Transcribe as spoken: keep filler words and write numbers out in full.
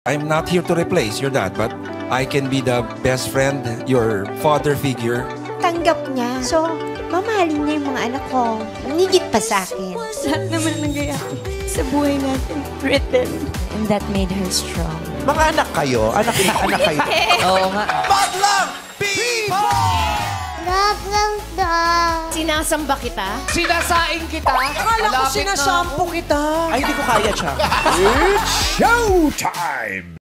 I'm not here to replace your dad, but I can be the best friend, your father figure. Tanggap niya. So, mamahalin niya yung mga anak ko. Ningit pa sa akin. Lahat naman nangyayari sa buhay natin, written. And that made her strong. Mga anak kayo? Anak na anak kayo? Oo nga. Madlang people! Love, love, love. Sinasamba kita? Sinasaing kita? Akala ko sinashampo kita. Ay, hindi ko kaya siya. It's showtime!